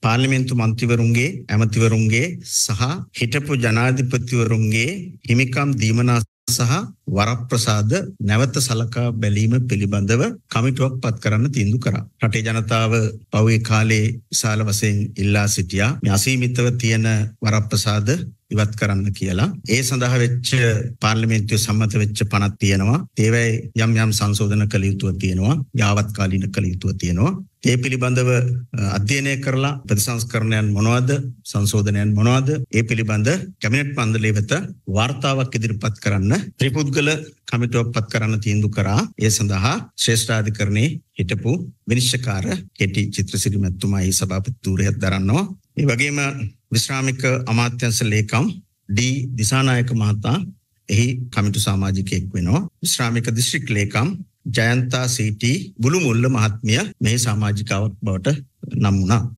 පාර්ලිමේන්තු මන්ත්‍රීවරුන්ගේ ඇමතිවරුන්ගේ සහ හිටපු ජනාධිපතිවරුන්ගේ හිමිකම් දීමනා සහ වරප්‍රසාද නැවත සලකා බැලීම පිළිබඳව කමිටුවක් පත් කරන්න තීන්දුව කරා. රටේ ජනතාව පහුගිය කාලේ විශාල වශයෙන් ඉල්ලා සිටියා මේ අසීමිතව තියෙන වරප්‍රසාද ඉවත් කරන්න කියලා. ඒ සඳහා වෙච්ච පාර්ලිමේන්තුවේ සම්මත වෙච්ච පනත් තියෙනවා. ඒවැයි යම් සංශෝධන කළ යුතුව තියෙනවා. යාවත්කාලීන කළ යුතුව තියෙනවා. ඒ පිළිබඳව අධ්‍යයනය කරලා ප්‍රතිසංස්කරණයන් මොනවද සංශෝධනයන් මොනවද ඒ පිළිබඳ කැබිනට් මණ්ඩලය වෙත වාර්තාවක් ඉදිරිපත් කරන්න ත්‍රිපුද්ගල කමිටුවක් පත් කරන්න තීන්දුව කරා. ඒ සඳහා ශ්‍රේෂ්ඨාධිකරණයේ හිටපු විනිශ්චයකාර කෙටි චිත්‍රසිරි මැතිතුමා ඒ සභාපතිතුරියක් දරනවා. ඒ වගේම විශ්‍රාමික අමාත්‍යාංශ ලේකම් ඩී දිසානායක මහතා එහි කමිටු සමාජිකයෙක් වෙනවා. විශ්‍රාමික දිස්ත්‍රික් ලේකම් ජයන්තා සීටි බුළුමුල්ල මහත්මිය මේ සමාජිකාවක් බවට නම් වුණා.